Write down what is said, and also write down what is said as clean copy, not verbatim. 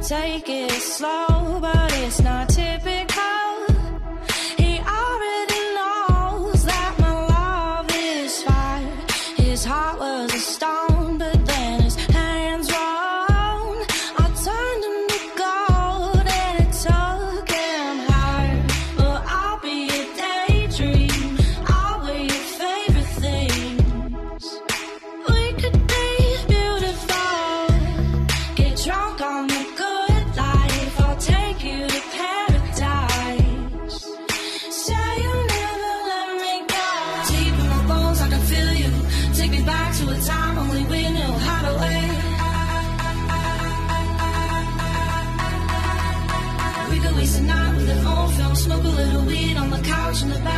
take it slow, but it's not typical. He already knows that my love is fire. His heart was a stone, but then his hands rolled. I turned him to gold and it took him higher. But I'll be a daydream, I'll wear your favorite things. We could be beautiful, get drunk on the good life. I'll take you to paradise. Say you'll never let me go. Deep in my bones I can feel you. Take me back to a time only we knew how to wait. We could waste a night with an old film, smoke a little weed on the couch in the back.